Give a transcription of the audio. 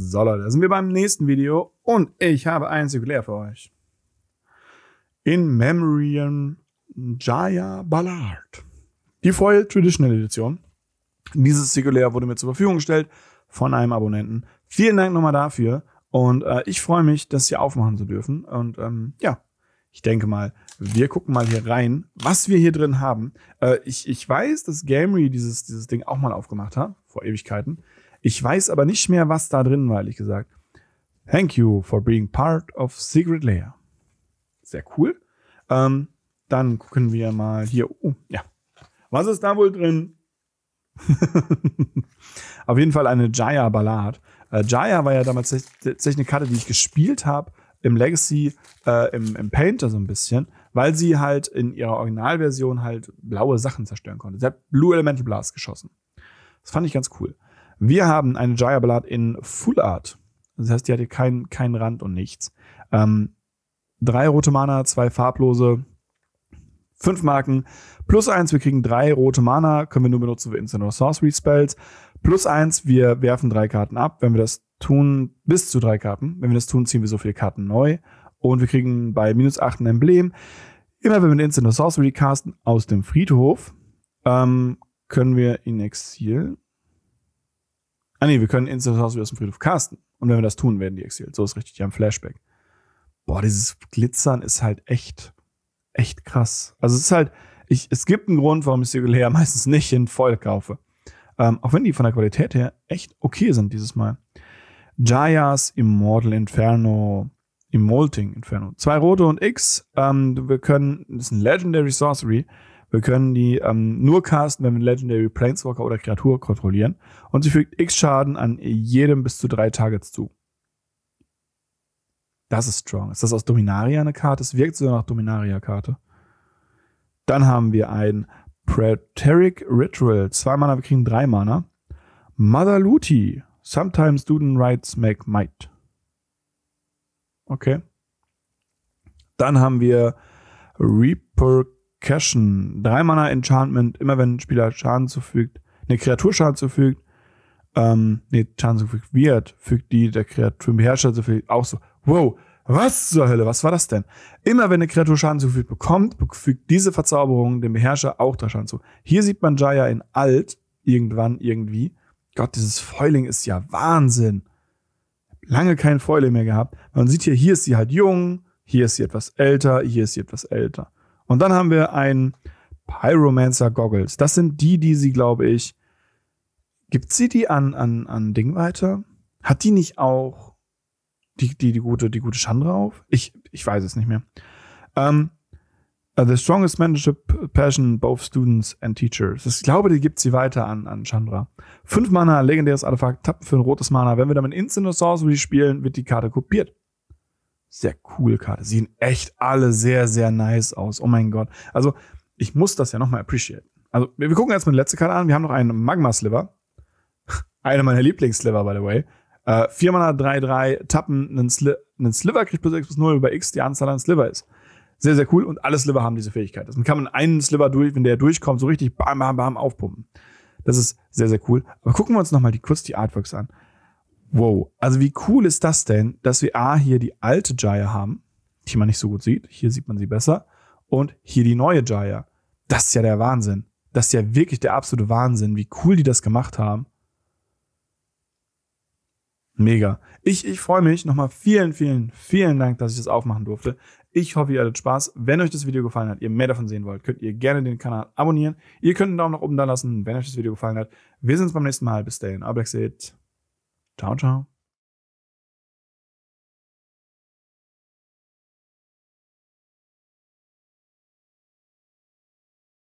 So Leute, da sind wir beim nächsten Video und ich habe ein Singulär für euch. In Memoriam Jaya Ballard. Die Foil Traditional Edition. Dieses Singulär wurde mir zur Verfügung gestellt von einem Abonnenten. Vielen Dank nochmal dafür und ich freue mich, das hier aufmachen zu dürfen. Und ja, ich denke mal, wir gucken mal hier rein, was wir hier drin haben. Ich weiß, dass Gamery dieses Ding auch mal aufgemacht hat, vor Ewigkeiten. Ich weiß aber nicht mehr, was da drin war, ehrlich gesagt. Thank you for being part of Secret Lair. Sehr cool. Dann gucken wir mal hier. Oh, ja. Was ist da wohl drin? Auf jeden Fall eine Jaya Ballard. Jaya war ja damals tatsächlich eine Karte, die ich gespielt habe im Legacy, im Painter so ein bisschen, weil sie halt in ihrer Originalversion halt blaue Sachen zerstören konnte. Sie hat Blue Elemental Blast geschossen. Das fand ich ganz cool. Wir haben eine Jaya Ballard in Full Art. Das heißt, die hatte keinen Rand und nichts. 3 rote Mana, 2 farblose, 5 Marken, +1, wir kriegen 3 rote Mana, können wir nur benutzen für Instant oder Sorcery Spells. +1, wir werfen 3 Karten ab. Wenn wir das tun, bis zu 3 Karten. Wenn wir das tun, ziehen wir so viele Karten neu. Und wir kriegen bei -8 ein Emblem. Immer wenn wir Instant oder Sorcery casten aus dem Friedhof, können wir in Exil. Wir können Instant Sorcery aus dem Friedhof casten. Und wenn wir das tun, werden die exiliert. So ist richtig, die haben Flashback. Boah, dieses Glitzern ist halt echt krass. Also es ist halt, es gibt einen Grund, warum ich Singulär meistens nicht in Foil kaufe. Auch wenn die von der Qualität her echt okay sind dieses Mal. Jaya's Immortal Inferno, Immolting Inferno. 2 rote und X. Wir können, das ist ein Legendary Sorcery. Wir können die nur casten, wenn wir Legendary Planeswalker oder Kreatur kontrollieren. Und sie fügt X Schaden an jedem bis zu 3 Targets zu. Das ist strong. Ist das aus Dominaria eine Karte? Es wirkt sogar nach Dominaria-Karte. Dann haben wir ein Praetoric Ritual. 2 Mana, wir kriegen 3 Mana. Mother Luti. Sometimes Student Rights make might. Okay. Dann haben wir Repercussion. 3 Mana Enchantment. Immer wenn ein Spieler Schaden zufügt, eine Kreatur Schaden zufügt, Schaden zufügt wird, fügt die der Kreatur im Beherrscher zufügt auch so. Wow, was zur Hölle, was war das denn? Immer wenn eine Kreatur Schaden zufügt bekommt, fügt diese Verzauberung dem Beherrscher auch 3 Schaden zu. Hier sieht man Jaya in alt, irgendwann, irgendwie. Gott, dieses Foiling ist ja Wahnsinn. Lange kein Foiling mehr gehabt. Man sieht hier ist sie halt jung, hier ist sie etwas älter, hier ist sie etwas älter. Und dann haben wir ein Pyromancer Goggles. Das sind die sie, glaube ich, gibt sie die an Ding weiter? Hat die nicht auch die gute Chandra auf? Ich weiß es nicht mehr. The strongest mentorship passion both students and teachers. Ich glaube, die gibt sie weiter an Chandra. 5 Mana, legendäres Artefakt, tappen für ein rotes Mana. Wenn wir damit Instant Sorcery spielen, wird die Karte kopiert. Sehr coole Karte. Sehen echt alle sehr, sehr nice aus. Oh mein Gott. Also, ich muss das ja nochmal appreciaten. Also, wir gucken jetzt mal die letzte Karte an. Wir haben noch einen Magma Sliver. Eine meiner Lieblings-Sliver, by the way. 4 Mana, 3/3, tappen, einen Sliver kriegt +6/+0 über X, die Anzahl an Sliver ist. Sehr, sehr cool. Und alle Sliver haben diese Fähigkeit. Also kann man einen Sliver wenn der durchkommt, so richtig bam, bam, bam aufpumpen. Das ist sehr, sehr cool. Aber gucken wir uns nochmal kurz die Artworks an. Wow. Also wie cool ist das denn, dass wir hier die alte Jaya haben, die man nicht so gut sieht. Hier sieht man sie besser. Und hier die neue Jaya. Das ist ja der Wahnsinn. Das ist ja wirklich der absolute Wahnsinn, wie cool die das gemacht haben. Mega. Ich freue mich. Nochmal vielen, vielen, vielen Dank, dass ich das aufmachen durfte. Ich hoffe, ihr hattet Spaß. Wenn euch das Video gefallen hat, ihr mehr davon sehen wollt, könnt ihr gerne den Kanal abonnieren. Ihr könnt einen Daumen nach oben da lassen, wenn euch das Video gefallen hat. Wir sehen uns beim nächsten Mal. Bis dahin. Ciao, ciao.